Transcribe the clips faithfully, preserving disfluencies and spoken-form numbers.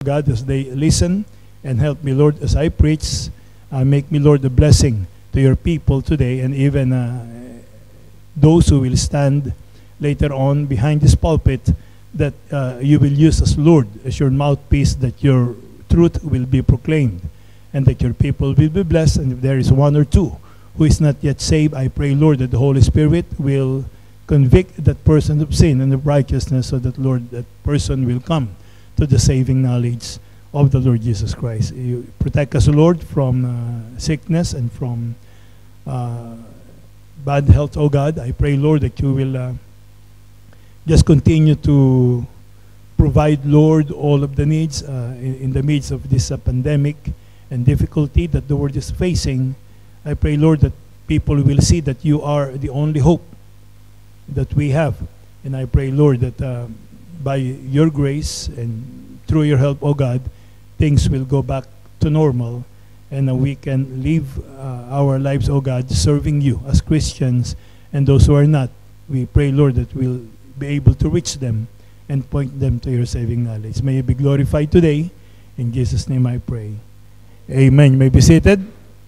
God, as they listen, and help me, Lord, as I preach. Uh, make me, Lord, a blessing to your people today, and even uh, those who will stand later on behind this pulpit, that uh, you will use as Lord, as your mouthpiece, that your truth will be proclaimed, and that your people will be blessed. And if there is one or two who is not yet saved, I pray, Lord, that the Holy Spirit will convict that person of sin and of righteousness, so that, Lord, that person will come to the saving knowledge of the Lord Jesus Christ. You protect us, Lord, from uh, sickness and from uh, bad health, oh God. I pray, Lord, that you will uh, just continue to provide, Lord, all of the needs uh, in, in the midst of this uh, pandemic and difficulty that the world is facing. I pray, Lord, that people will see that you are the only hope that we have. And I pray, Lord, that uh, by your grace and through your help, oh God, things will go back to normal, and uh, we can live uh, our lives, oh God, serving you as Christians. And those who are not, we pray, Lord, that we'll be able to reach them and point them to your saving knowledge. May you be glorified today. In Jesus' name I pray. Amen. You may be seated.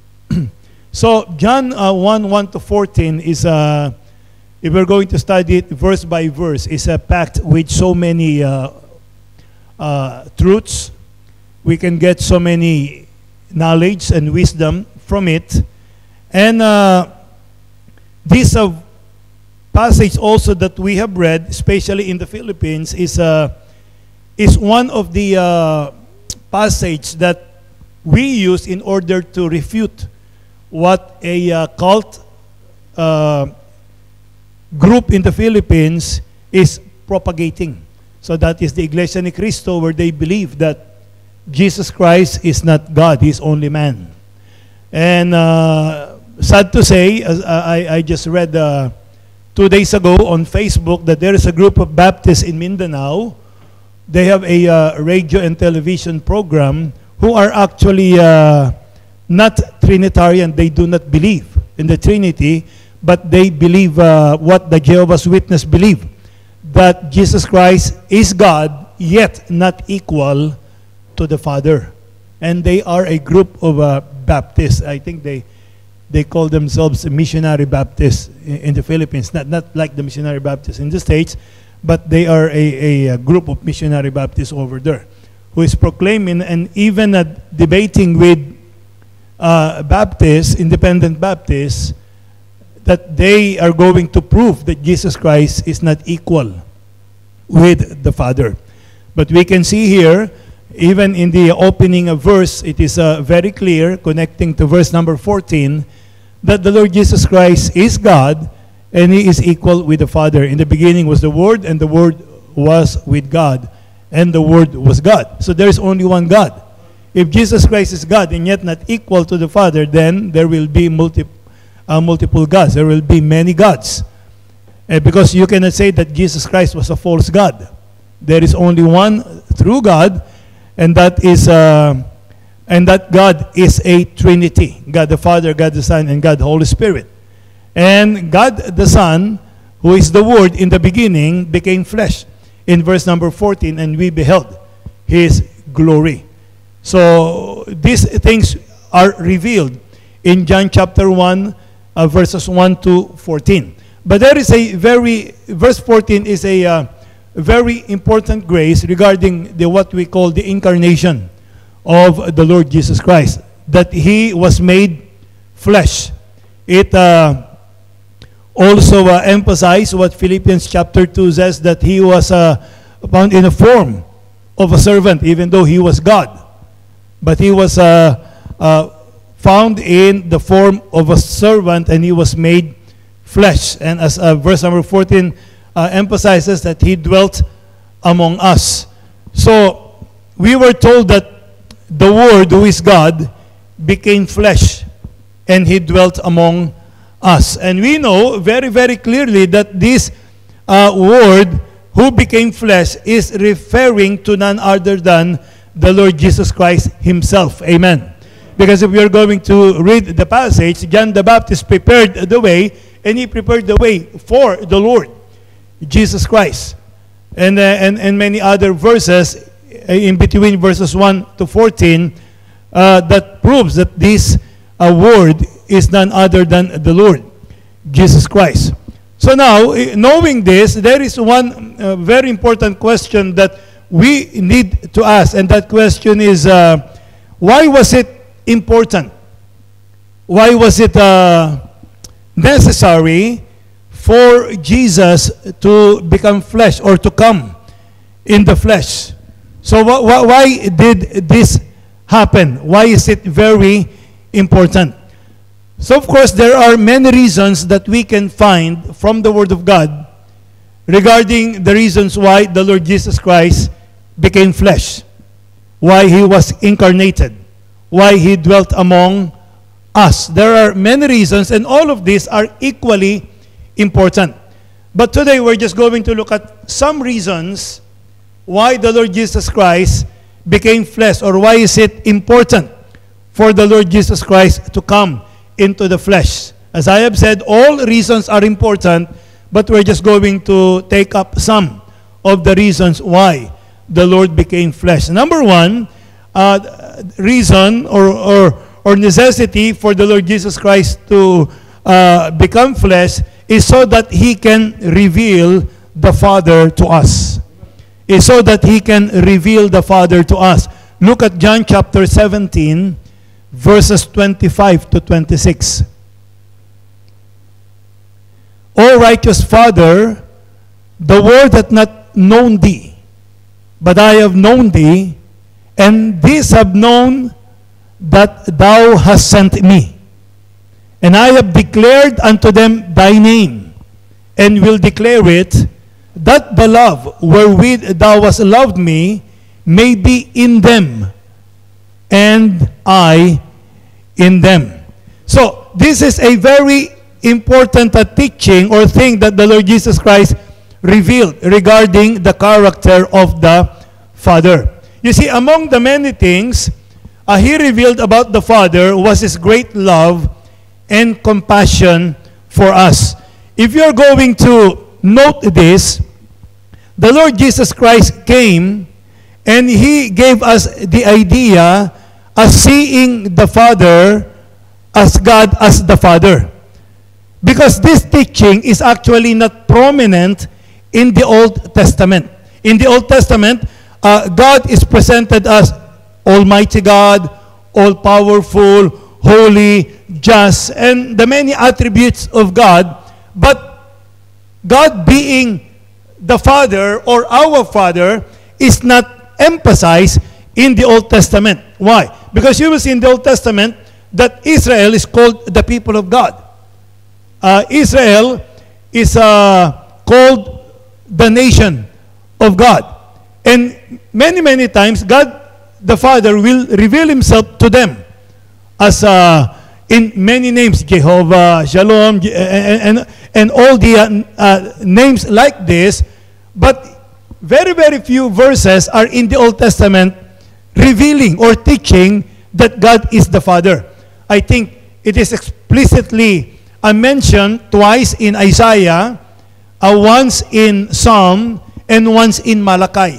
So John uh, one, one to fourteen is, uh, if we're going to study it verse by verse, is uh, packed with so many uh, uh, truths. We can get so many knowledge and wisdom from it. And uh, this uh, passage also that we have read, especially in the Philippines, is, uh, is one of the uh, passages that we use in order to refute what a uh, cult uh, group in the Philippines is propagating. So that is the Iglesia ni Cristo, where they believe that Jesus Christ is not God, He is only man. And uh, sad to say, as I, I just read uh, two days ago on Facebook that there is a group of Baptists in Mindanao. They have a uh, radio and television program who are actually uh, not Trinitarian. They do not believe in the Trinity, but they believe uh, what the Jehovah's Witnesses believe, that Jesus Christ is God, yet not equal to the Father. And they are a group of uh, Baptists. I think they they call themselves missionary Baptists in, in the Philippines. Not not like the missionary Baptists in the States, but they are a, a, a group of missionary Baptists over there, who is proclaiming and even uh, debating with uh, Baptists, independent Baptists, that they are going to prove that Jesus Christ is not equal with the Father. But we can see here, even in the opening of verse, it is uh, very clear, connecting to verse number fourteen, that the Lord Jesus Christ is God, and He is equal with the Father. In the beginning was the Word, and the Word was with God, and the Word was God. So there is only one God. If Jesus Christ is God, and yet not equal to the Father, then there will be multi, uh, multiple gods. There will be many gods. Uh, because you cannot say that Jesus Christ was a false God. There is only one true God, and that is uh, and that God is a Trinity: God the Father, God the Son, and God the Holy Spirit. And God the Son, who is the Word in the beginning, became flesh. In verse number fourteen, and we beheld His glory. So these things are revealed in John chapter one, uh, verses one to fourteen. But there is a very verse fourteen is a uh, very important grace regarding the what we call the incarnation of the Lord Jesus Christ, that He was made flesh. It uh, also uh, emphasized what Philippians chapter two says, that He was uh, found in a form of a servant, even though He was God. But He was uh, uh, found in the form of a servant, and He was made flesh. And as uh, verse number fourteen Uh, emphasizes, that He dwelt among us. So we were told that the Word, who is God, became flesh, and He dwelt among us. And we know very, very clearly that this uh, Word, who became flesh, is referring to none other than the Lord Jesus Christ Himself. Amen. Because if we are going to read the passage, John the Baptist prepared the way, and he prepared the way for the Lord Jesus Christ. And, uh, and, and many other verses, in between verses one to fourteen uh, that proves that this uh, word is none other than the Lord Jesus Christ. So now, knowing this, there is one uh, very important question that we need to ask, and that question is, uh, why was it important? Why was it uh, necessary for Jesus to become flesh or to come in the flesh? So wh wh why did this happen? Why is it very important? So of course, there are many reasons that we can find from the Word of God regarding the reasons why the Lord Jesus Christ became flesh, why He was incarnated, why He dwelt among us. There are many reasons, and all of these are equally important. But today, we're just going to look at some reasons why the Lord Jesus Christ became flesh, or why is it important for the Lord Jesus Christ to come into the flesh. As I have said, all reasons are important, but we're just going to take up some of the reasons why the Lord became flesh. Number one, uh, reason or, or, or necessity for the Lord Jesus Christ to uh, become flesh is so that He can reveal the Father to us. Is so that He can reveal the Father to us. Look at John chapter seventeen, verses twenty-five to twenty-six. O righteous Father, the world hath not known Thee, but I have known Thee, and these have known that Thou hast sent me. And I have declared unto them Thy name, and will declare it, that the love wherewith Thou hast loved me may be in them, and I in them. So, this is a very important uh, teaching or thing that the Lord Jesus Christ revealed regarding the character of the Father. You see, among the many things uh, He revealed about the Father was His great love and compassion for us. If you're going to note this, the Lord Jesus Christ came and He gave us the idea of seeing the Father as God as the Father. Because this teaching is actually not prominent in the Old Testament. In the Old Testament, uh, God is presented as Almighty God, all-powerful, holy, just, and the many attributes of God. But God being the Father or our Father is not emphasized in the Old Testament. Why? Because you will see in the Old Testament that Israel is called the people of God. Uh, Israel is uh, called the nation of God. And many, many times, God the Father will reveal Himself to them as uh, in many names, Jehovah, Shalom, and, and, and all the uh, uh, names like this. But very, very few verses are in the Old Testament revealing or teaching that God is the Father. I think it is explicitly uh, mentioned twice in Isaiah, uh, once in Psalm, and once in Malachi.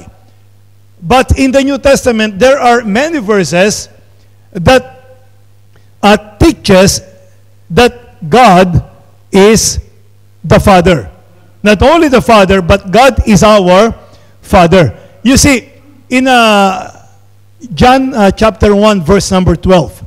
But in the New Testament, there are many verses that uh, teaches that God is the Father. Not only the Father, but God is our Father. You see, in uh, John uh, chapter one, verse number twelve.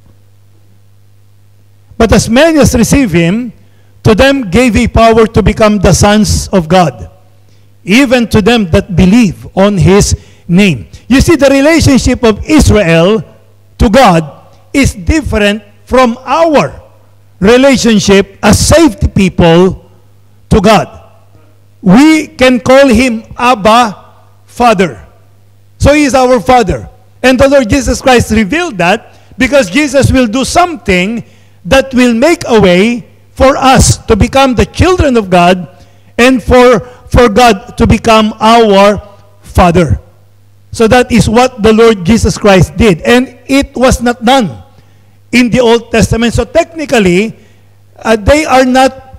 But as many as receive Him, to them gave He power to become the sons of God, even to them that believe on His name. You see, the relationship of Israel to God is different from our relationship as saved people to God. We can call Him Abba, Father. So He is our Father. And the Lord Jesus Christ revealed that because Jesus will do something that will make a way for us to become the children of God and for, for God to become our Father. So that is what the Lord Jesus Christ did. And it was not done in the Old Testament. So technically, uh, they are not,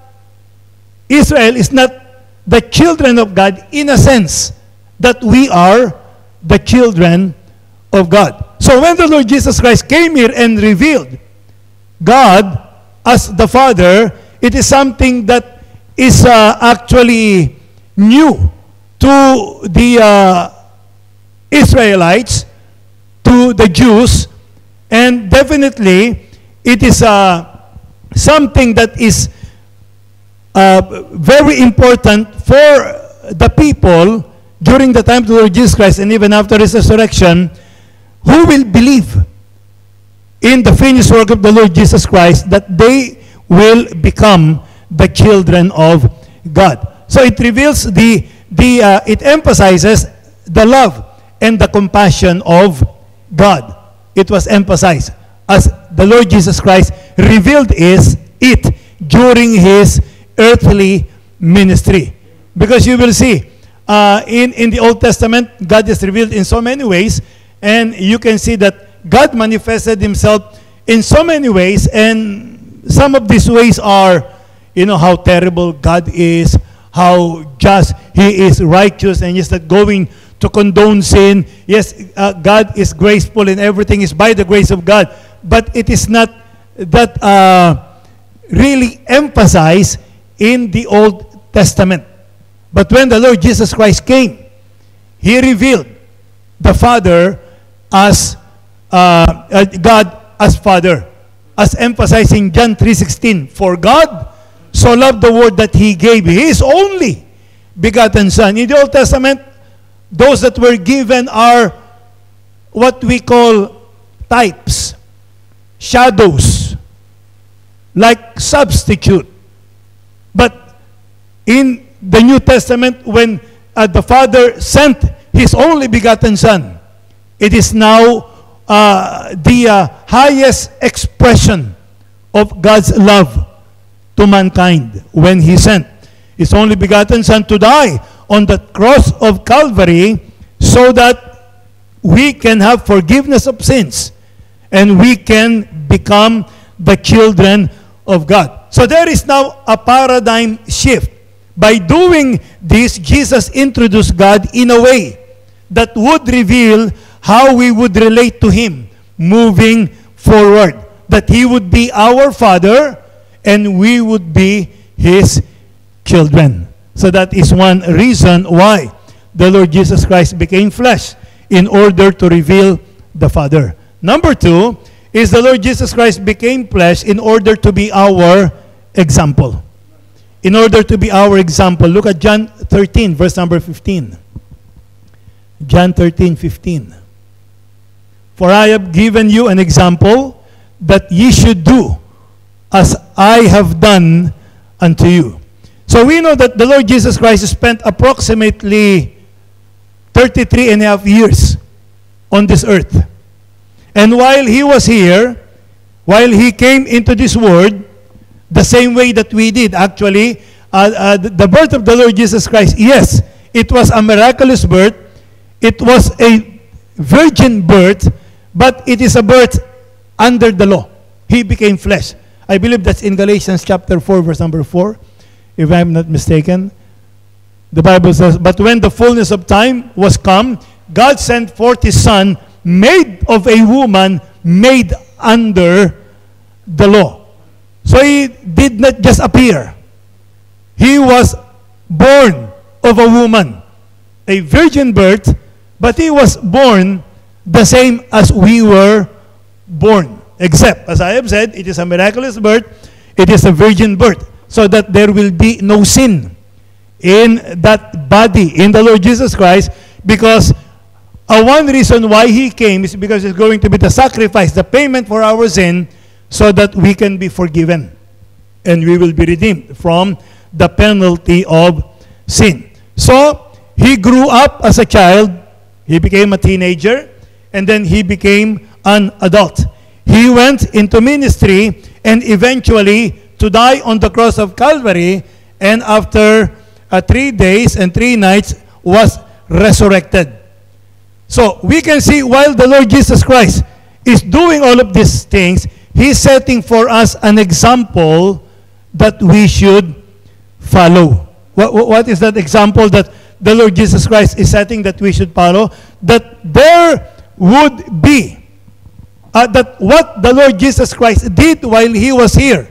Israel is not the children of God in a sense that we are the children of God. So when the Lord Jesus Christ came here and revealed God as the Father, it is something that is uh, actually new to the uh, Israelites, to the Jews, and definitely it is uh, something that is uh, very important for the people during the time of the Lord Jesus Christ and even after His resurrection, who will believe in the finished work of the Lord Jesus Christ, that they will become the children of God. So it reveals the, the uh, it emphasizes the love and the compassion of God. It was emphasized as the Lord Jesus Christ revealed is it during His earthly ministry. Because you will see, uh, in, in the Old Testament, God is revealed in so many ways, and you can see that God manifested Himself in so many ways, and some of these ways are, you know, how terrible God is, how just He is righteous, and He's not going to condone sin. Yes, uh, God is graceful and everything is by the grace of God, but it is not that uh, really emphasized in the Old Testament. But when the Lord Jesus Christ came, He revealed the Father as uh, uh, God as Father, as emphasizing John three sixteen, for God so loved the world that He gave His only begotten Son. In the Old Testament, those that were given are what we call types, shadows, like substitute. But in the New Testament, when uh, the Father sent His only begotten Son, it is now uh, the uh, highest expression of God's love to mankind when He sent His only begotten Son to die on the cross of Calvary so that we can have forgiveness of sins and we can become the children of God. So there is now a paradigm shift. By doing this, Jesus introduced God in a way that would reveal how we would relate to Him moving forward. That He would be our Father and we would be His children. So that is one reason why the Lord Jesus Christ became flesh, in order to reveal the Father. Number two is the Lord Jesus Christ became flesh in order to be our example. In order to be our example. Look at John thirteen, verse number fifteen. John thirteen, fifteen. For I have given you an example that ye should do as I have done unto you. So we know that the Lord Jesus Christ spent approximately thirty-three and a half years on this earth. And while He was here, while He came into this world, the same way that we did, actually, uh, uh, the birth of the Lord Jesus Christ, yes, it was a miraculous birth. It was a virgin birth, but it is a birth under the law. He became flesh. I believe that's in Galatians chapter four, verse number four, if I'm not mistaken. The Bible says, but when the fullness of time was come, God sent forth His Son, made of a woman, made under the law. So He did not just appear. He was born of a woman, a virgin birth, but He was born the same as we were born. Except, as I have said, it is a miraculous birth, it is a virgin birth, so that there will be no sin in that body, in the Lord Jesus Christ, because uh, one reason why He came is because it's going to be the sacrifice, the payment for our sin, so that we can be forgiven and we will be redeemed from the penalty of sin. So, He grew up as a child, He became a teenager, and then He became an adult. He went into ministry and eventually to die on the cross of Calvary, and after uh, three days and three nights was resurrected. So we can see while the Lord Jesus Christ is doing all of these things, He's setting for us an example that we should follow. What, what is that example that the Lord Jesus Christ is setting that we should follow, that there would be, uh, that what the Lord Jesus Christ did while He was here,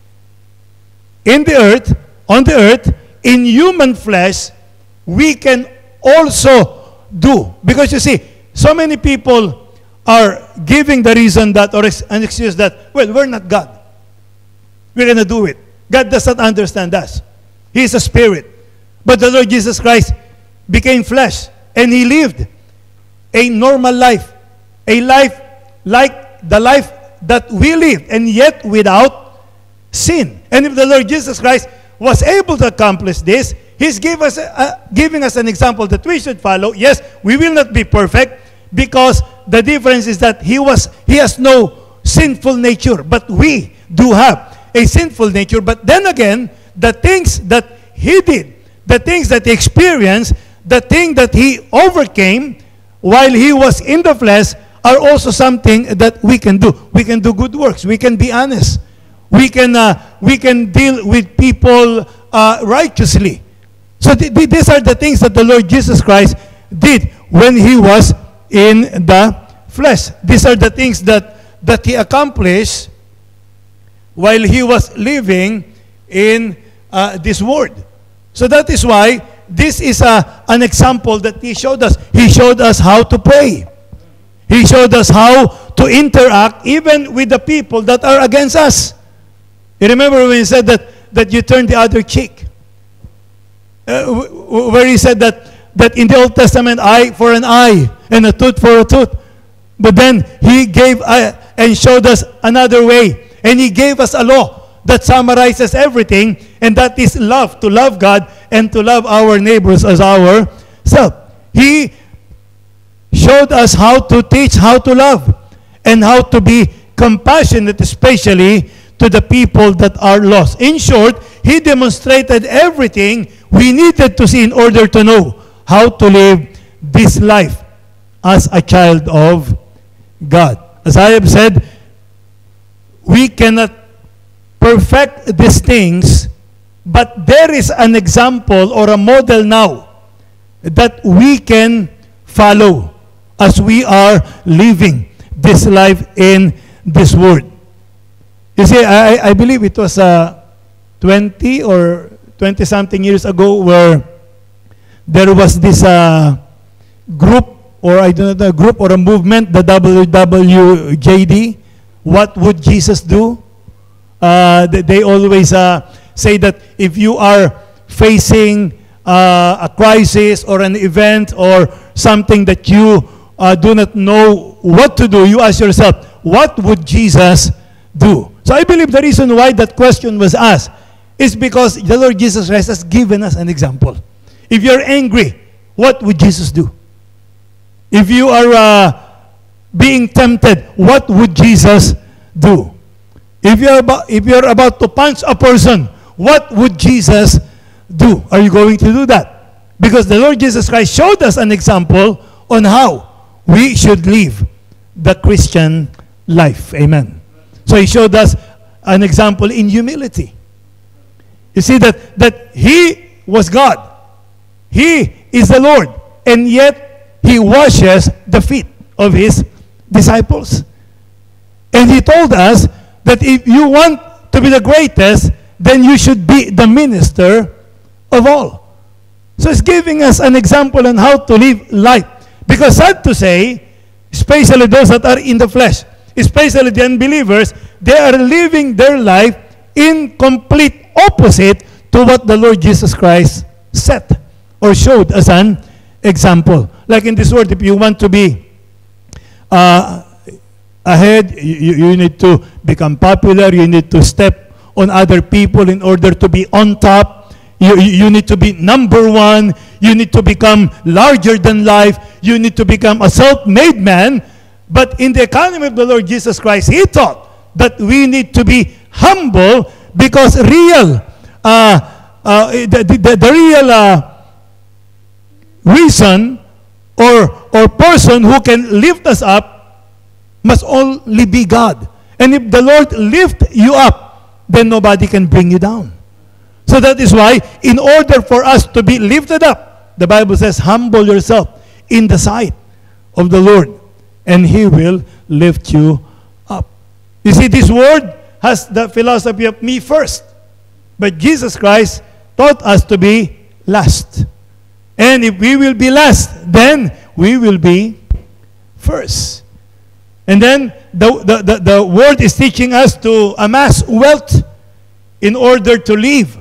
in the earth, on the earth, in human flesh, we can also do. Because you see, so many people are giving the reason that, or an excuse that, well, we're not God. We're going to do it. God does not understand us. He is a spirit. But the Lord Jesus Christ became flesh, and He lived a normal life, a life like the life that we live, and yet without sin. And if the Lord Jesus Christ was able to accomplish this, He's give us, uh, giving us an example that we should follow. Yes, we will not be perfect, because the difference is that He was He has no sinful nature, but we do have a sinful nature. But then again, the things that He did, the things that He experienced, the thing that He overcame while He was in the flesh are also something that we can do. We can do good works. We can be honest. We can uh, we can deal with people uh, righteously. So th th these are the things that the Lord Jesus Christ did when He was in the flesh. These are the things that, that He accomplished while He was living in uh, this world. So that is why this is a, an example that He showed us. He showed us how to pray. He showed us how to interact even with the people that are against us. You remember when He said that, that you turn the other cheek? Uh, where He said that, that in the Old Testament, eye for an eye and a tooth for a tooth. But then He gave uh, and showed us another way. And He gave us a law that summarizes everything, and that is love, to love God and to love our neighbors as ourselves. He showed us how to teach, how to love, and how to be compassionate, especially to the people that are lost. In short, He demonstrated everything we needed to see in order to know how to live this life as a child of God. As I have said, we cannot perfect these things, but there is an example or a model now that we can follow as we are living this life in this world. You see, I, I believe it was uh, twenty or twenty-something years ago where there was this uh, group, or I don't know, a group or a movement, the W W J D. What would Jesus do? Uh, they, they always uh, say that if you are facing uh, a crisis or an event or something that you uh, do not know what to do, you ask yourself, what would Jesus do? So I believe the reason why that question was asked is because the Lord Jesus Christ has given us an example. If you're angry, what would Jesus do? If you are uh, being tempted, what would Jesus do? If you're about, if you're about to punch a person, what would Jesus do? Are you going to do that? Because the Lord Jesus Christ showed us an example on how we should live the Christian life. Amen. So He showed us an example in humility. You see that, that He was God. He is the Lord. And yet, He washes the feet of His disciples. And He told us that if you want to be the greatest, then you should be the minister of all. So it's giving us an example on how to live life. Because sad to say, especially those that are in the flesh, especially the unbelievers, they are living their life in complete opposite to what the Lord Jesus Christ set or showed as an example. Like in this world, if you want to be uh, ahead, you, you need to become popular, you need to step on other people in order to be on top. You, you need to be number one. You need to become larger than life. You need to become a self-made man. But in the economy of the Lord Jesus Christ, He taught that we need to be humble, because real, uh, uh, the, the, the real uh, reason or, or person who can lift us up must only be God. And if the Lord lift you up, then nobody can bring you down. So that is why, in order for us to be lifted up, the Bible says, humble yourself in the sight of the Lord, and He will lift you up. You see, this word has the philosophy of me first. But Jesus Christ taught us to be last. And if we will be last, then we will be first. And then the, the, the, the word is teaching us to amass wealth in order to live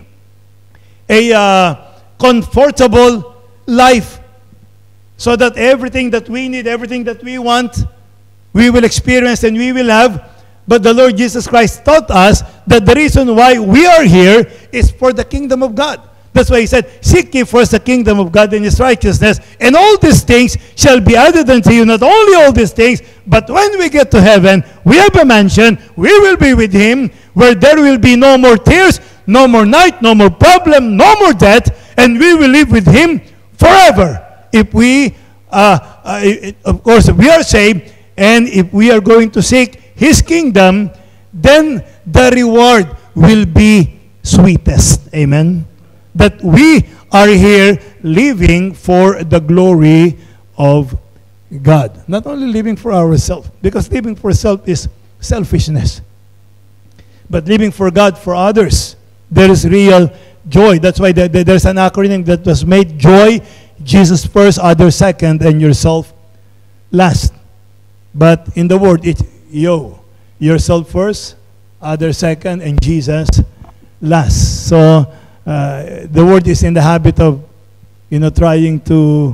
a uh, comfortable life, so that everything that we need, everything that we want, we will experience and we will have. But the Lord Jesus Christ taught us that the reason why we are here is for the kingdom of God. That's why He said, seek ye first the kingdom of God and His righteousness, and all these things shall be added unto you. Not only all these things, but when we get to heaven, we have a mansion, we will be with Him, where there will be no more tears, no more night, no more problem, no more death, and we will live with Him forever. If we, uh, uh, of course, if we are saved, and if we are going to seek His kingdom, then the reward will be sweetest. Amen? That we are here living for the glory of God. Not only living for ourselves, because living for self is selfishness. But living for God, for others, there is real joy. That's why there, there's an acronym that was made: joy, Jesus first, others second, and yourself last. But in the word, it's yo, yourself first, others second, and Jesus last. So uh, the word is in the habit of, you know, trying to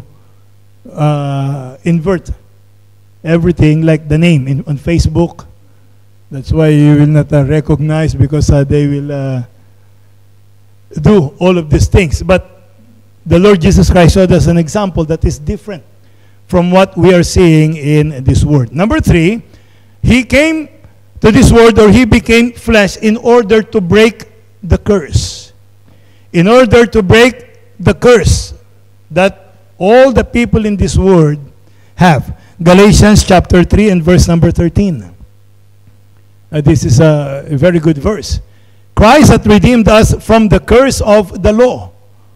uh, invert everything, like the name in, on Facebook. That's why you will not uh, recognize, because uh, they will uh, do all of these things. But the Lord Jesus Christ showed us an example that is different from what we are seeing in this word. Number three, He came to this world, or He became flesh, in order to break the curse. In order to break the curse that all the people in this world have. Galatians chapter three and verse number thirteen. Uh, this is a, a very good verse. Christ hath redeemed us from the curse of the law,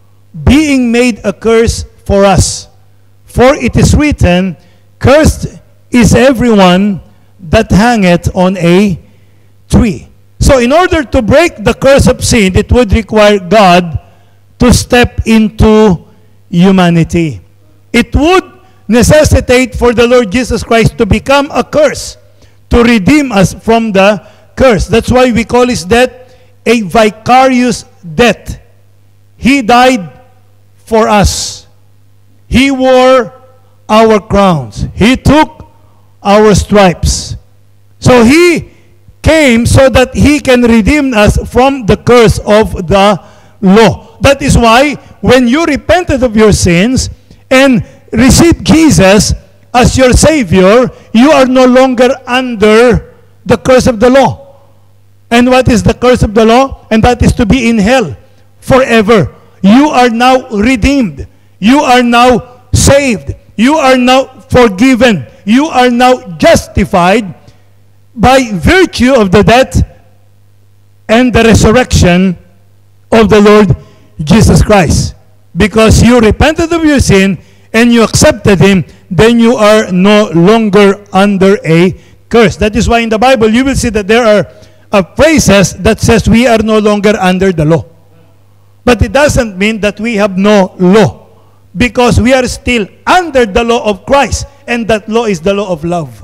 being made a curse for us. For it is written, cursed is everyone that hangeth on a tree. So in order to break the curse of sin, it would require God to step into humanity. It would necessitate for the Lord Jesus Christ to become a curse, to redeem us from the curse. That's why we call His death a vicarious death. He died for us. He wore our crowns. He took our stripes. So He came so that He can redeem us from the curse of the law. That is why when you repented of your sins and received Jesus as your Savior, you are no longer under the curse of the law. And what is the curse of the law? And that is to be in hell forever. You are now redeemed. You are now saved. You are now forgiven. You are now justified by virtue of the death and the resurrection of the Lord Jesus Christ. Because you repented of your sin and you accepted Him, then you are no longer under a curse. That is why in the Bible you will see that there are uh, phrases that says we are no longer under the law. But it doesn't mean that we have no law, because we are still under the law of Christ, and that law is the law of love.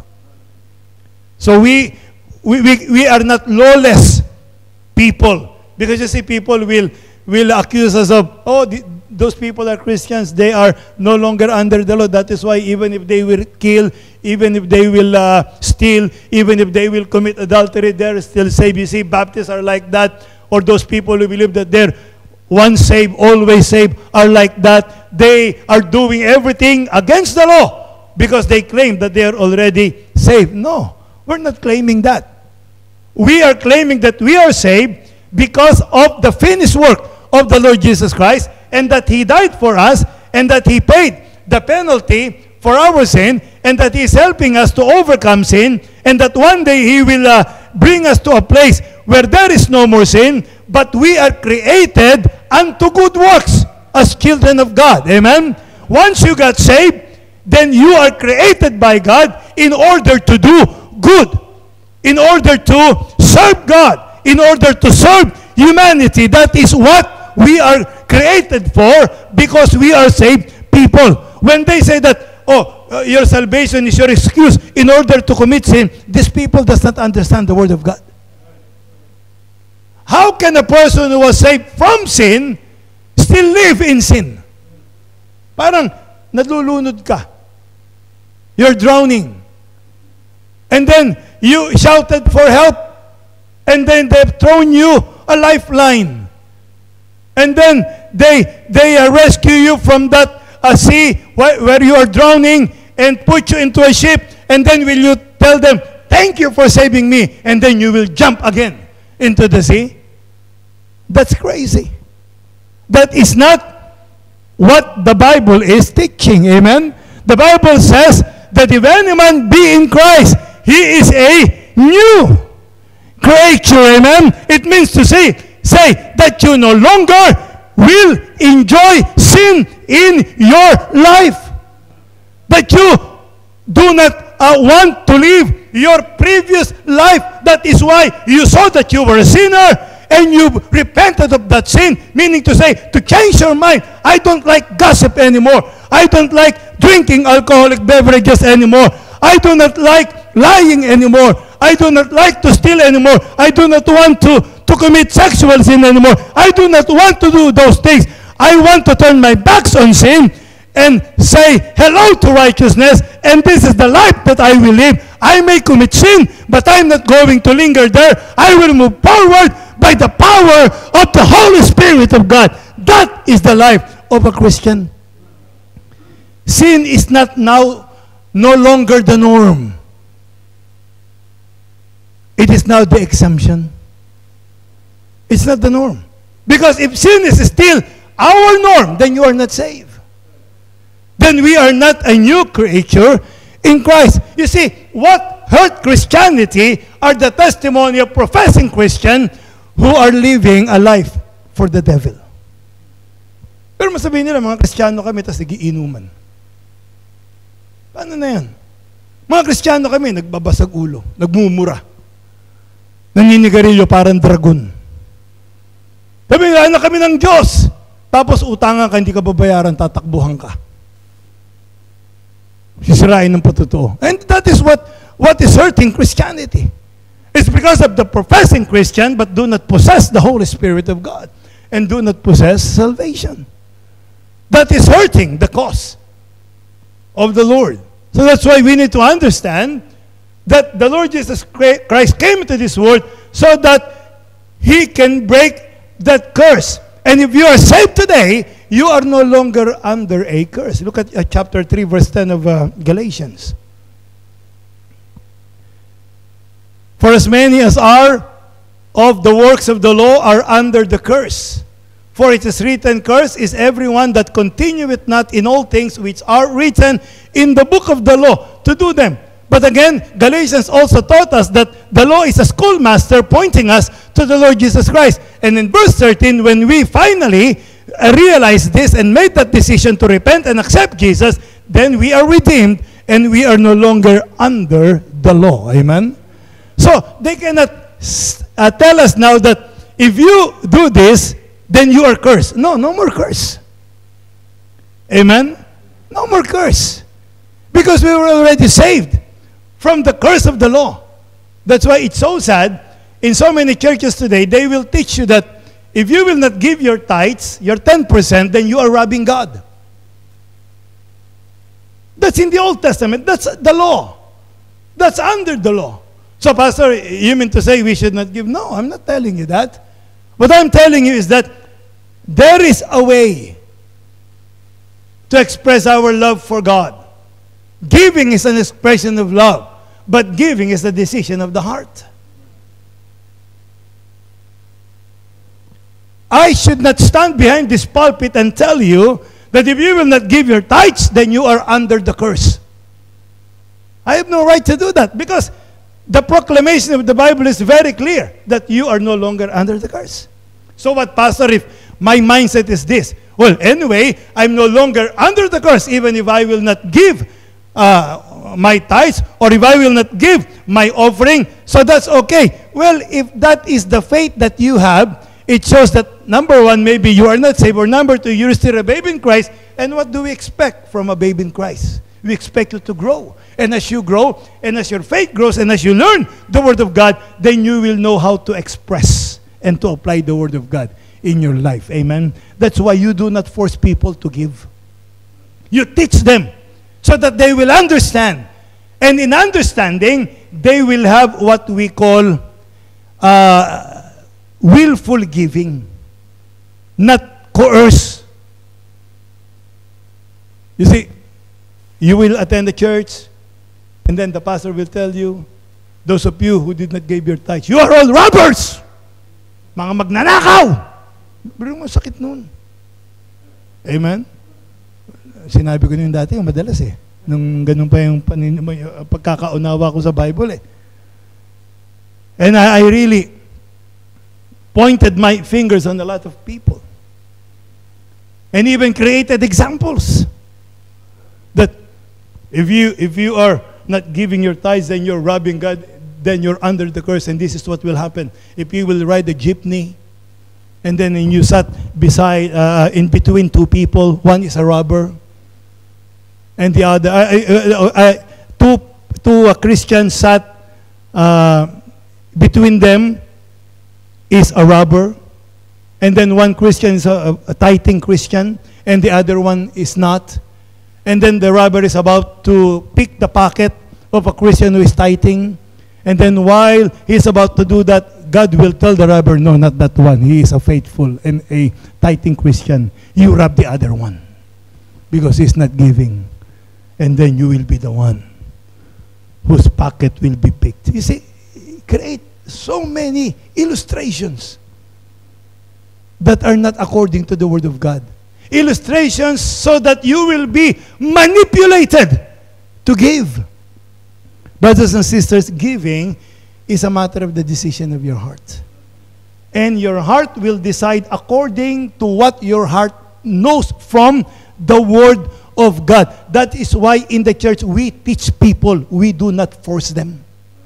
So we we, we, we are not lawless people, because you see people will will accuse us of, oh, the, those people are Christians, they are no longer under the law. That is why even if they will kill, even if they will uh, steal, even if they will commit adultery, they're still saved. You see, Baptists are like that, or those people who believe that they're once saved, always saved, are like that. They are doing everything against the law because they claim that they are already saved. No, we're not claiming that. We are claiming that we are saved because of the finished work of the Lord Jesus Christ, and that He died for us, and that He paid the penalty for our sin, and that He is helping us to overcome sin, and that one day He will uh, bring us to a place where there is no more sin, but we are created unto good works, as children of God. Amen? Once you got saved, then you are created by God in order to do good, in order to serve God, in order to serve humanity. That is what we are created for, because we are saved people. When they say that, oh, uh, your salvation is your excuse in order to commit sin, these people does not understand the Word of God. How can a person who was saved from sin still live in sin? Parang nalulunod ka. You're drowning. And then you shouted for help, and then they've thrown you a lifeline. And then they they uh, rescue you from that uh, sea where, where you are drowning and put you into a ship, and then will you tell them, thank you for saving me, and then you will jump again into the sea? That's crazy. That is not what the Bible is teaching. Amen? The Bible says that if any man be in Christ, he is a new creature. Amen? It means to say, say that you no longer will enjoy sin in your life. That you do not uh, want to live your previous life. That is why you saw that you were a sinner, and you repented of that sin, meaning to say, to change your mind. I don't like gossip anymore. I don't like drinking alcoholic beverages anymore. I do not like lying anymore. I do not like to steal anymore. I do not want to, to commit sexual sin anymore. I do not want to do those things. I want to turn my backs on sin and say hello to righteousness, and this is the life that I will live. I may commit sin, but I'm not going to linger there. I will move forward by the power of the Holy Spirit of God. That is the life of a Christian. Sin is not now no longer the norm. It is now the exemption. It's not the norm. Because if sin is still our norm, then you are not saved. Then we are not a new creature in Christ. You see, what hurt Christianity are the testimony of professing Christians who are living a life for the devil. Pero masabihin nila, mga Kristiyano kami, tapos nagiinuman. Paano na yan? Mga Kristiyano kami, nagbabasag ulo, nagmumura, naninigarilyo parang dragon. Sabi nila, anak kami ng Diyos. Tapos utangan ka, hindi ka babayaran, tatakbuhan ka. Sisirain ng patutuo. And that is what, what is hurting Christianity. It's because of the professing Christian but do not possess the Holy Spirit of God and do not possess salvation. That is hurting the cause of the Lord. So that's why we need to understand that the Lord Jesus Christ came into this world so that He can break that curse. And if you are saved today, you are no longer under a curse. Look at uh, chapter three, verse ten of uh, Galatians. For as many as are of the works of the law are under the curse. For it is written, cursed is everyone that continueth not in all things which are written in the book of the law to do them. But again, Galatians also taught us that the law is a schoolmaster pointing us to the Lord Jesus Christ. And in verse thirteen, when we finally realized this and made that decision to repent and accept Jesus, then we are redeemed and we are no longer under the law. Amen? So, they cannot uh, tell us now that if you do this, then you are cursed. No, no more curse. Amen? No more curse. Because we were already saved from the curse of the law. That's why it's so sad. In so many churches today, they will teach you that if you will not give your tithes, your ten percent, then you are robbing God. That's in the Old Testament. That's the law. That's under the law. So, Pastor, you mean to say we should not give? No, I'm not telling you that. What I'm telling you is that there is a way to express our love for God. Giving is an expression of love, but giving is a decision of the heart. I should not stand behind this pulpit and tell you that if you will not give your tithes, then you are under the curse. I have no right to do that because the proclamation of the Bible is very clear that you are no longer under the curse. So what, Pastor, if my mindset is this. Well, anyway, I'm no longer under the curse, even if I will not give uh, my tithes, or if I will not give my offering, so that's okay. Well, if that is the faith that you have, it shows that, number one, maybe you are not saved, or number two, you're still a babe in Christ. And what do we expect from a babe in Christ? We expect you to grow. And as you grow, and as your faith grows, and as you learn the Word of God, then you will know how to express and to apply the Word of God in your life. Amen? That's why you do not force people to give. You teach them so that they will understand. And in understanding, they will have what we call uh, willful giving, not coerce. You see, you will attend the church, and then the pastor will tell you, those of you who did not give your tithes, you are all robbers! Mga magnanakaw! Pero masakit nun. Amen? Sinabi ko nyo dati, madalas eh. Nung ganun pa yung panin, pagkakaunawa ko sa Bible eh. And I, I really pointed my fingers on a lot of people. And even created examples. That if you if you are not giving your tithes, then you're robbing God, then you're under the curse, and this is what will happen. If you will ride a jeepney, and then you sat beside, uh, in between two people, one is a robber, and the other, uh, uh, uh, two, two uh, Christians sat uh, between them is a robber, and then one Christian is a, a tithing Christian, and the other one is not. And then the robber is about to pick the pocket of a Christian who is tithing. And then while he's about to do that, God will tell the robber, no, not that one. He is a faithful and a tithing Christian. You rob the other one because he's not giving. And then you will be the one whose pocket will be picked. You see, create so many illustrations that are not according to the Word of God. Illustrations so that you will be manipulated to give. Brothers and sisters, giving is a matter of the decision of your heart. And your heart will decide according to what your heart knows from the Word of God. That is why in the church we teach people. We do not force them.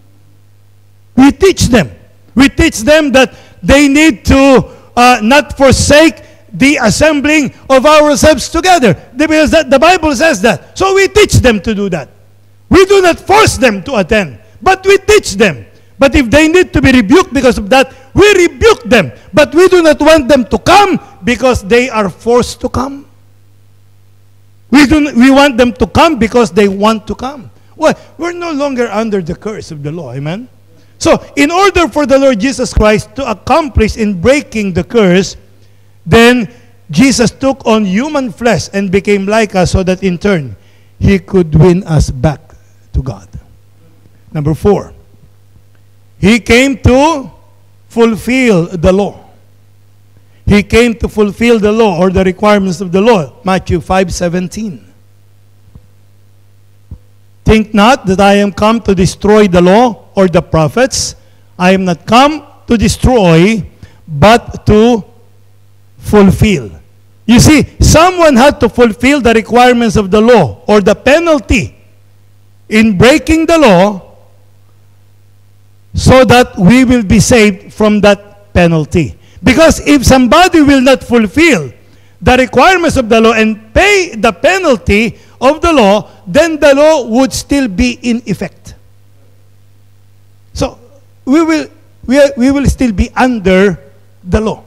We teach them. We teach them that they need to uh, not forsake the assembling of ourselves together. Because that, the Bible says that. So we teach them to do that. We do not force them to attend, but we teach them. But if they need to be rebuked because of that, we rebuke them. But we do not want them to come because they are forced to come. We, do not, we want them to come because they want to come. Well, we're no longer under the curse of the law. Amen? So, in order for the Lord Jesus Christ to accomplish in breaking the curse, then Jesus took on human flesh and became like us so that in turn, He could win us back to God. Number four, He came to fulfill the law. He came to fulfill the law or the requirements of the law. Matthew five seventeen. Think not that I am come to destroy the law or the prophets. I am not come to destroy, but to fulfill. You see, someone had to fulfill the requirements of the law or the penalty in breaking the law so that we will be saved from that penalty. Because if somebody will not fulfill the requirements of the law and pay the penalty of the law, then the law would still be in effect. So, we will, we, are, we will still be under the law.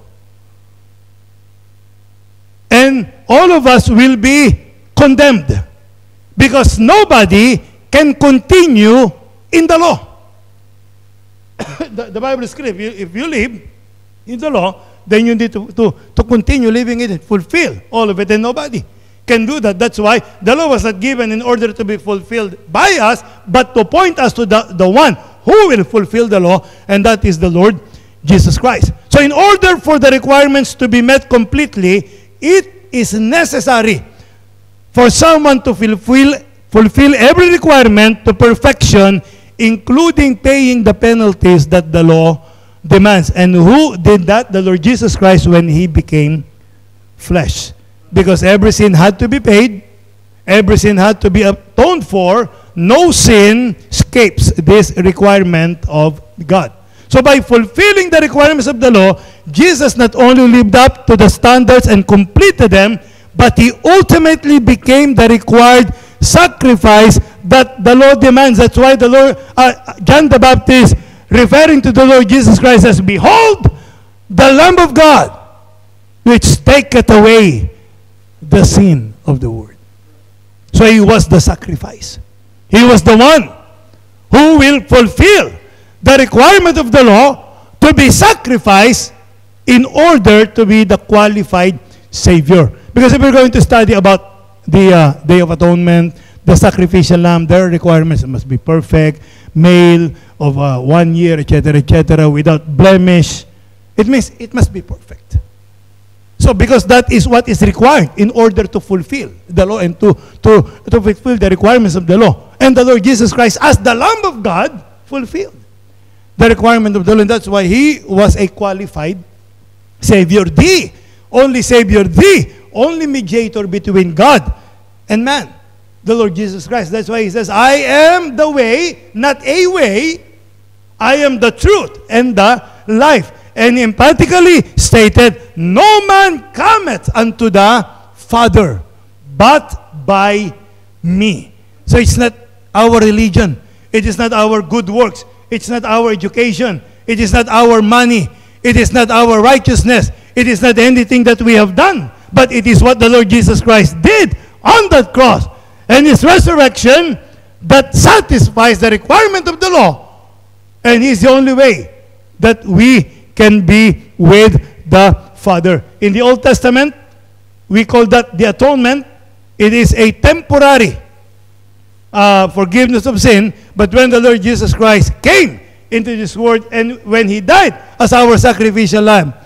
And all of us will be condemned because nobody can continue in the law. the, the Bible is clear. If you, if you live in the law, then you need to, to, to continue living in it, fulfill all of it, and nobody can do that. That's why the law was not given in order to be fulfilled by us, but to point us to the, the one who will fulfill the law, and that is the Lord Jesus Christ. So in order for the requirements to be met completely, it is necessary for someone to fulfill, fulfill every requirement to perfection, including paying the penalties that the law demands. And who did that? The Lord Jesus Christ when He became flesh. Because every sin had to be paid, every sin had to be atoned for. No sin escapes this requirement of God. So by fulfilling the requirements of the law, Jesus not only lived up to the standards and completed them, but he ultimately became the required sacrifice that the law demands. That's why the Lord, uh, John the Baptist, referring to the Lord Jesus Christ, says, "Behold, the Lamb of God, which taketh away the sin of the world." So he was the sacrifice. He was the one who will fulfill the requirement of the law to be sacrificed in order to be the qualified Savior. Because if we're going to study about the uh, Day of Atonement, the sacrificial lamb, their requirements, it must be perfect, male of uh, one year, et cetera, et cetera, without blemish. It means it must be perfect. So because that is what is required in order to fulfill the law and to, to, to fulfill the requirements of the law. And the Lord Jesus Christ, as the Lamb of God, fulfilled the requirement of the law. And that's why he was a qualified Savior, the only Savior, the only mediator between God and man, the Lord Jesus Christ. That's why he says, "I am the way," not a way. "I am the truth and the life." And emphatically stated, "No man cometh unto the Father but by me." So it's not our religion. It is not our good works. It's not our education. It is not our money. It is not our righteousness. It is not anything that we have done. But it is what the Lord Jesus Christ did on that cross and his resurrection that satisfies the requirement of the law. And he's the only way that we can be with the Father. In the Old Testament, we call that the atonement. It is a temporary uh, forgiveness of sin. But when the Lord Jesus Christ came into this world and when he died as our sacrificial lamb,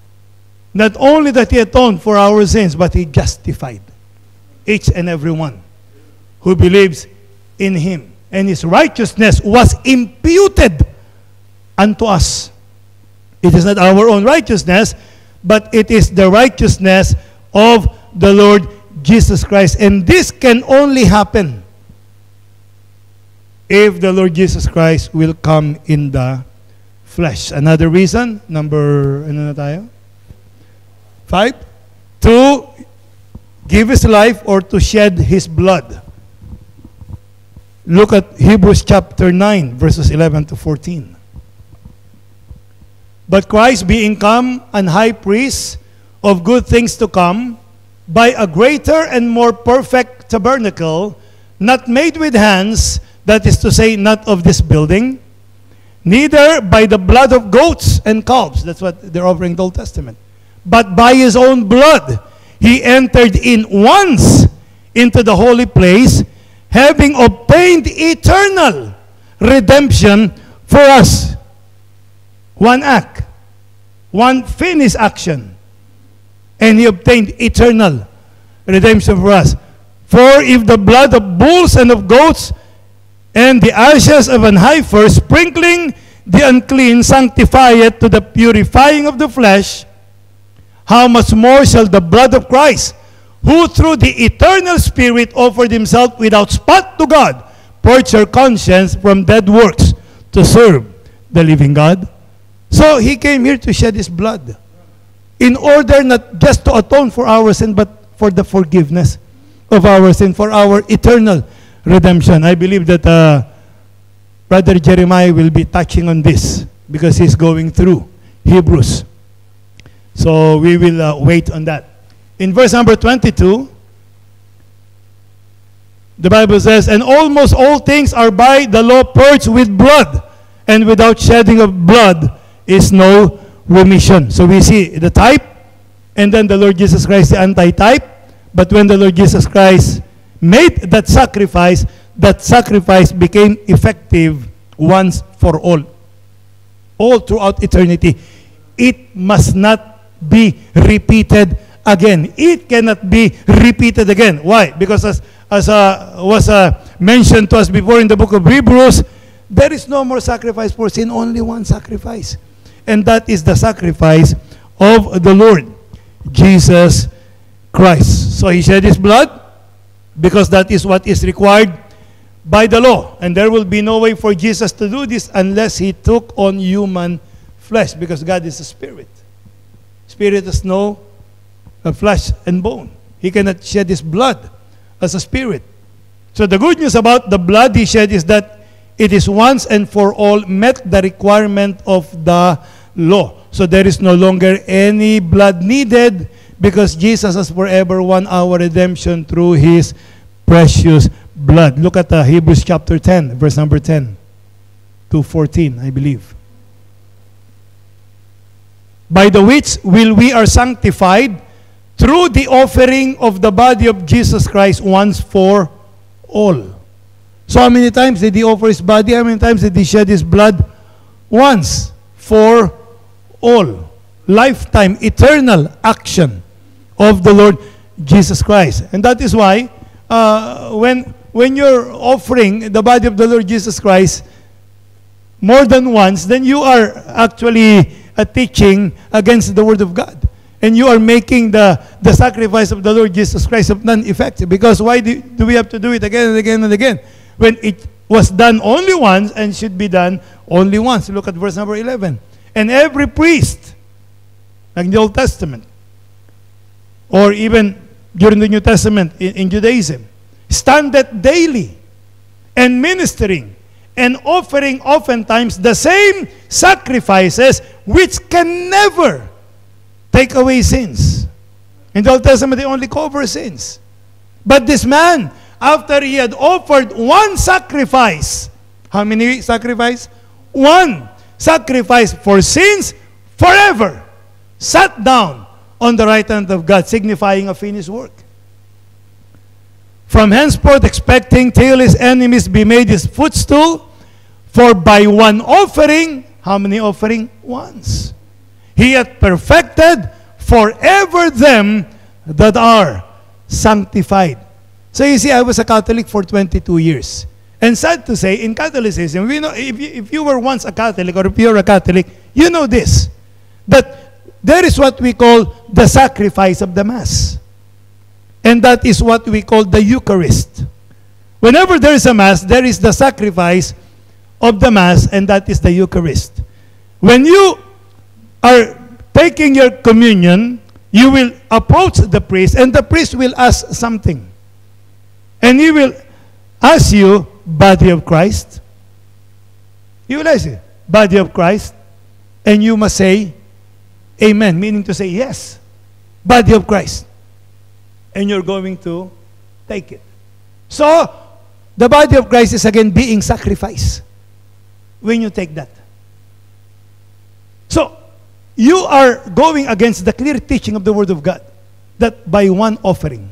not only that he atoned for our sins, but he justified each and every one who believes in him. And his righteousness was imputed unto us. It is not our own righteousness, but it is the righteousness of the Lord Jesus Christ. And this can only happen if the Lord Jesus Christ will come in the flesh. Another reason, number, ano na tayo? Five, to give his life or to shed his blood. Look at Hebrews chapter nine, verses eleven to fourteen. "But Christ being come an high priest of good things to come, by a greater and more perfect tabernacle, not made with hands, that is to say, not of this building, neither by the blood of goats and calves," that's what they're offering in the Old Testament, "but by his own blood he entered in once into the holy place, having obtained eternal redemption for us." One act, one finished action, and he obtained eternal redemption for us. "For if the blood of bulls and of goats and the ashes of an heifer, sprinkling the unclean, sanctifieth to the purifying of the flesh, how much more shall the blood of Christ, who through the eternal Spirit offered himself without spot to God, purge your conscience from dead works to serve the living God?" So he came here to shed his blood in order not just to atone for our sin, but for the forgiveness of our sin, for our eternal redemption. I believe that uh, Brother Jeremiah will be touching on this because he's going through Hebrews. So we will uh, wait on that. In verse number twenty-two, the Bible says, "And almost all things are by the law purged with blood, and without shedding of blood is no remission." So we see the type, and then the Lord Jesus Christ, the anti-type. But when the Lord Jesus Christ made that sacrifice, that sacrifice became effective once for all. All throughout eternity. It must not be repeated again. It cannot be repeated again. Why? Because as, as uh, was uh, mentioned to us before in the book of Hebrews, there is no more sacrifice for sin, only one sacrifice. And that is the sacrifice of the Lord Jesus Christ. So he shed his blood because that is what is required by the law. And there will be no way for Jesus to do this unless he took on human flesh, because God is a spirit. Spirit is no uh, flesh and bone. He cannot shed his blood as a spirit. So the good news about the blood he shed is that it is once and for all met the requirement of the law. So there is no longer any blood needed because Jesus has forever won our redemption through his precious blood. Look at uh, Hebrews chapter ten, verse number ten to fourteen, I believe. By the which will we are sanctified through the offering of the body of Jesus Christ once for all. So how many times did he offer his body? How many times did he shed his blood? Once for all. Lifetime, eternal action of the Lord Jesus Christ. And that is why uh, when, when you're offering the body of the Lord Jesus Christ more than once, then you are actually uh, teaching against the Word of God. And you are making the, the sacrifice of the Lord Jesus Christ of non-effective. Because why do, do we have to do it again and again and again? When it was done only once and should be done only once. Look at verse number eleven. And every priest, like in the Old Testament, or even during the New Testament in, in Judaism, standeth daily and ministering and offering oftentimes the same sacrifices which can never take away sins. In the Old Testament, they only cover sins. But this man, after he had offered one sacrifice, how many sacrifice? One sacrifice for sins forever, sat down on the right hand of God, signifying a finished work. From henceforth expecting till his enemies be made his footstool, for by one offering, how many offering? Once. He hath perfected forever them that are sanctified. So you see, I was a Catholic for twenty-two years. And sad to say, in Catholicism, we know, if, you, if you were once a Catholic or if you're a Catholic, you know this, that there is what we call the sacrifice of the Mass. And that is what we call the Eucharist. Whenever there is a Mass, there is the sacrifice of the Mass, and that is the Eucharist. When you are taking your communion, you will approach the priest, and the priest will ask something. And he will ask you, body of Christ. He will ask you, body of Christ. And you must say, amen, meaning to say, yes, body of Christ. And you're going to take it. So, the body of Christ is again being sacrificed when you take that. So, you are going against the clear teaching of the Word of God that by one offering,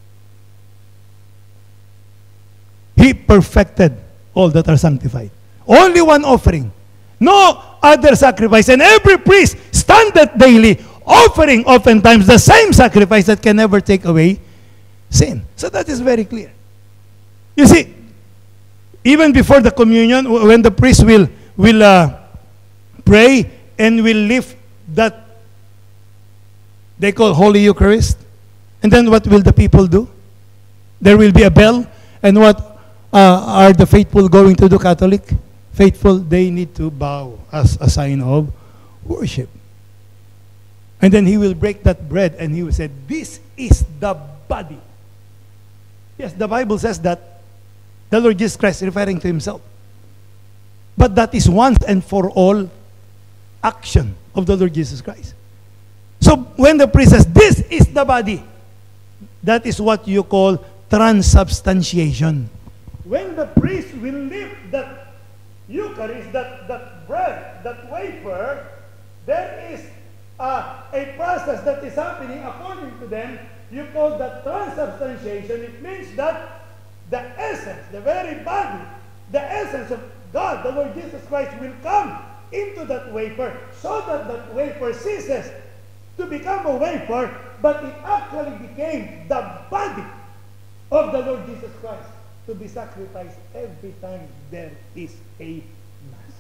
He perfected all that are sanctified. Only one offering. No other sacrifice. And every priest standeth daily, offering oftentimes the same sacrifice that can never take away sin. So that is very clear. You see, even before the communion, when the priest will, will uh, pray and will lift that they call Holy Eucharist, and then what will the people do? There will be a bell, and what uh, are the faithful going to do, Catholic? Faithful, they need to bow as a sign of worship. And then he will break that bread and he will say, this is the body. Yes, the Bible says that. The Lord Jesus Christ referring to himself. But that is once and for all action of the Lord Jesus Christ. So when the priest says, this is the body, that is what you call transubstantiation. When the priest will lift that Eucharist, that, that bread, that wafer, there is a, a process that is happening according to them. You call that transubstantiation. It means that the essence, the very body, the essence of God, the Lord Jesus Christ, will come into that wafer so that that wafer ceases to become a wafer, but it actually became the body of the Lord Jesus Christ to be sacrificed every time there is a Mass.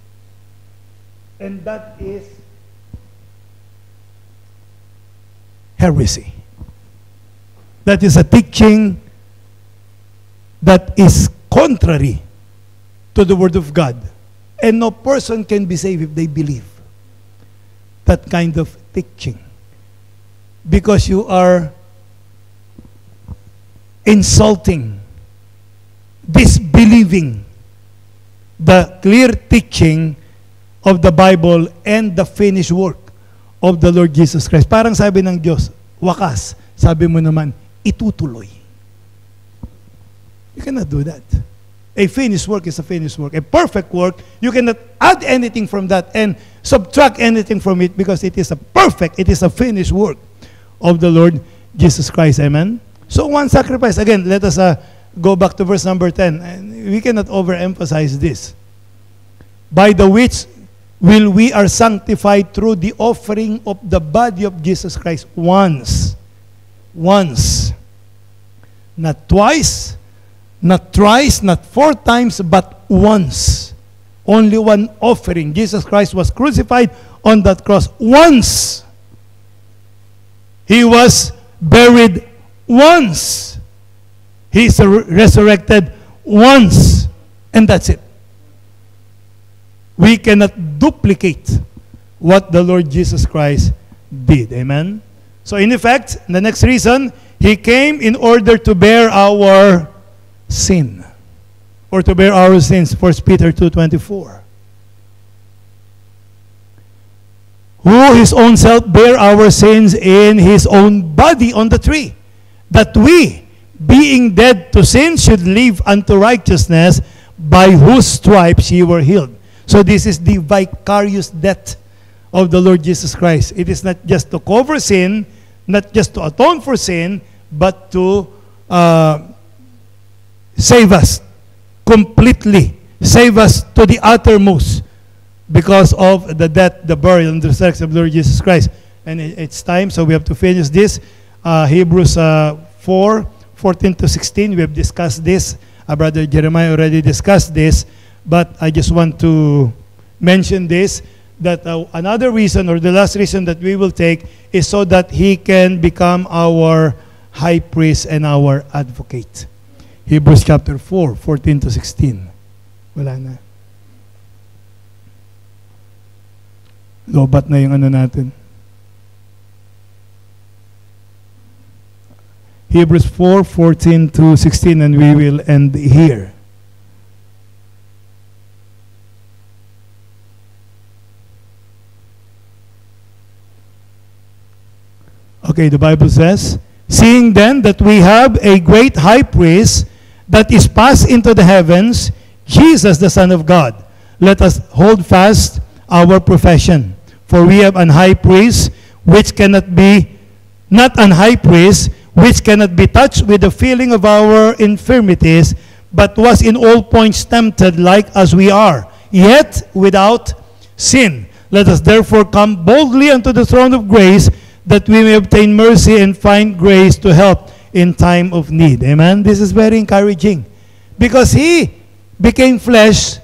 And that is heresy. That is a teaching that is contrary to the Word of God. And no person can be saved if they believe that kind of teaching. Because you are insulting, disbelieving the clear teaching of the Bible and the finished work of the Lord Jesus Christ. Parang sabi ng Diyos, wakas, sabi mo naman, itutuloy. You cannot do that. A finished work is a finished work. A perfect work, you cannot add anything from that and subtract anything from it because it is a perfect, it is a finished work of the Lord Jesus Christ. Amen? So one sacrifice. Again, let us uh, go back to verse number ten. And we cannot overemphasize this. By the which will we are sanctified through the offering of the body of Jesus Christ once. Once. Not twice, not thrice, not four times, but once. Only one offering. Jesus Christ was crucified on that cross once. He was buried once. He is resurrected once. And that's it. We cannot duplicate what the Lord Jesus Christ did. Amen? So in effect, the next reason, He came in order to bear our sin. Or to bear our sins. First Peter two twenty-four. Who His own self bare our sins in His own body on the tree, that we, being dead to sin, should live unto righteousness, by whose stripes ye were healed. So this is the vicarious death of the Lord Jesus Christ. It is not just to cover sin, not just to atone for sin, but to uh, save us completely, save us to the uttermost, because of the death, the burial, and the resurrection of the Lord Jesus Christ. And it, it's time, so we have to finish this. Uh, Hebrews uh, four, fourteen to sixteen, we have discussed this. Uh, Brother Jeremiah already discussed this, but I just want to mention this, that uh, another reason, or the last reason that we will take, is so that He can become our high priest and our advocate. Hebrews chapter four, fourteen to sixteen. Wala na. Lobat na yung ano natin. Hebrews four, fourteen to sixteen, and we will end here. Okay, the Bible says, seeing then that we have a great high priest that is passed into the heavens, Jesus the Son of God, let us hold fast our profession. For we have an high priest which cannot be, not an high priest, which cannot be touched with the feeling of our infirmities, but was in all points tempted like as we are, yet without sin. Let us therefore come boldly unto the throne of grace, that we may obtain mercy and find grace to help in time of need. Amen? This is very encouraging. Because He became flesh,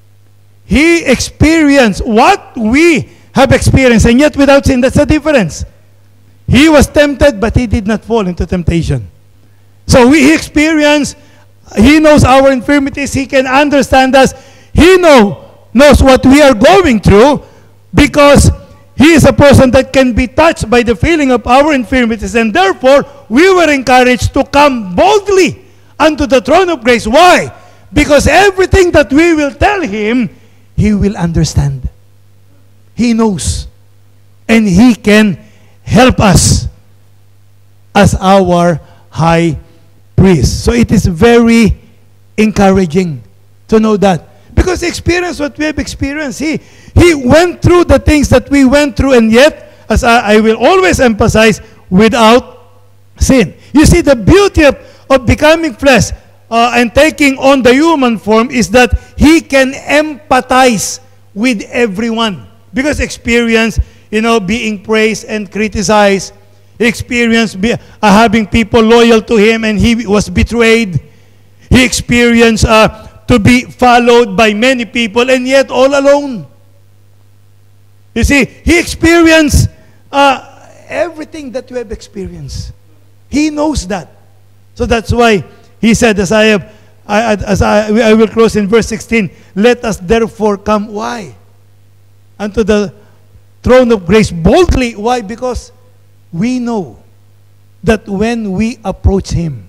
He experienced what we have experienced, and yet without sin. That's the difference. He was tempted, but He did not fall into temptation. So we experience, He knows our infirmities, He can understand us, He know, knows what we are going through, because He is a person that can be touched by the feeling of our infirmities, and therefore we were encouraged to come boldly unto the throne of grace. Why? Because everything that we will tell Him, He will understand. He knows. And He can help us as our high priest. So it is very encouraging to know that. Because experience what we have experienced. He, he went through the things that we went through, and yet, as I, I will always emphasize, without sin. You see, the beauty of, of becoming flesh uh, and taking on the human form is that He can empathize with everyone. Because experience, you know, being praised and criticized, experience be, uh, having people loyal to Him, and He was betrayed. He experienced uh, to be followed by many people, and yet all alone. You see, He experienced uh, everything that you have experienced. He knows that. So that's why he said, as I have, I, as I, I will close in verse sixteen, let us therefore come, why? Unto the throne of grace boldly. Why? Because we know that when we approach Him,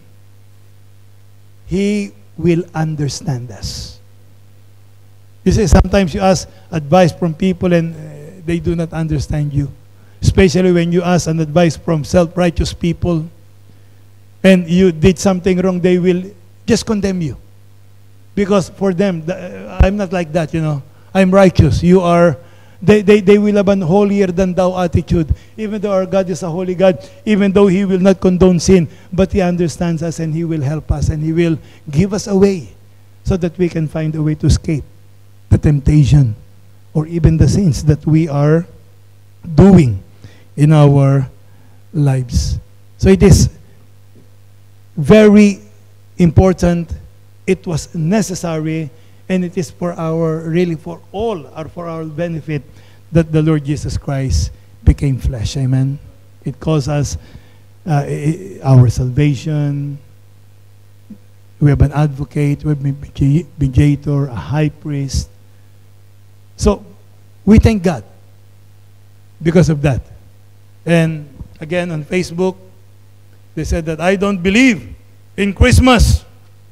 He will understand us. You see, sometimes you ask advice from people and uh, they do not understand you. Especially when you ask an advice from self-righteous people and you did something wrong, they will just condemn you. Because for them, the, uh, I'm not like that, you know. I'm righteous. You are, they, they, they will have an holier than thou attitude. Even though our God is a holy God, even though He will not condone sin, but He understands us and He will help us and He will give us a way so that we can find a way to escape the temptation or even the sins that we are doing in our lives. So it is very important. It was necessary, and it is for our, really for all, or for our benefit, that the Lord Jesus Christ became flesh. Amen. It caused us uh, our salvation. We have an advocate, we have a mediator, a high priest. So we thank God because of that. And again, on Facebook, they said that I don't believe in Christmas.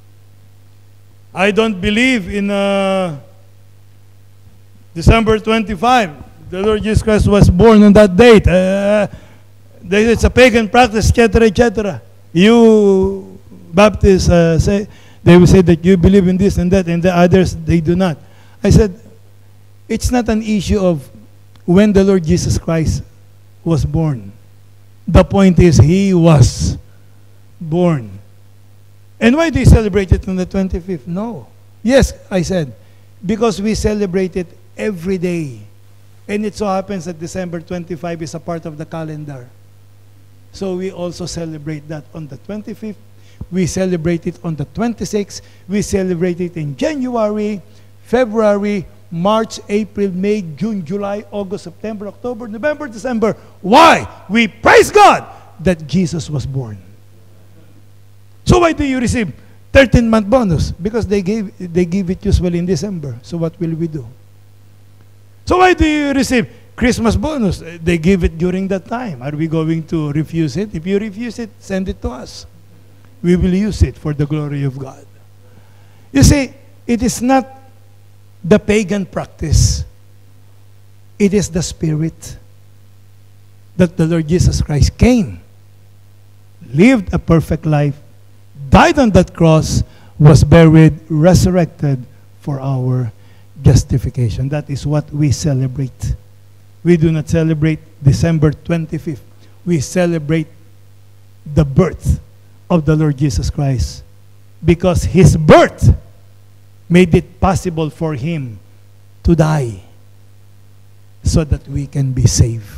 I don't believe in uh, December twenty-fifth. The Lord Jesus Christ was born on that date. Uh, it's a pagan practice, et cetera, et cetera. You Baptists uh, say, they will say that you believe in this and that, and the others, they do not. I said, it's not an issue of when the Lord Jesus Christ was born. The point is, He was born. And why do you celebrate it on the twenty-fifth? No. Yes, I said, because we celebrate it every day. And it so happens that December twenty-fifth is a part of the calendar. So we also celebrate that on the twenty-fifth. We celebrate it on the twenty-sixth. We celebrate it in January, February, March, April, May, June, July, August, September, October, November, December. Why? We praise God that Jesus was born. So why do you receive thirteen-month bonus? Because they gave they give it usually in December. So what will we do? So why do you receive Christmas bonus? They give it during that time. Are we going to refuse it? If you refuse it, send it to us. We will use it for the glory of God. You see, it is not the pagan practice. It is the spirit that the Lord Jesus Christ came, lived a perfect life, died on that cross, was buried, resurrected for our justification. That is what we celebrate. We do not celebrate December twenty-fifth. We celebrate the birth of the Lord Jesus Christ, because His birth made it possible for Him to die so that we can be saved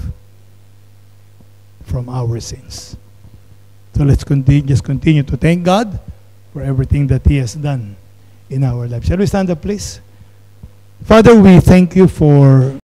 from our sins. So let's continue, just continue to thank God for everything that He has done in our lives. Shall we stand up, please? Father, we thank You for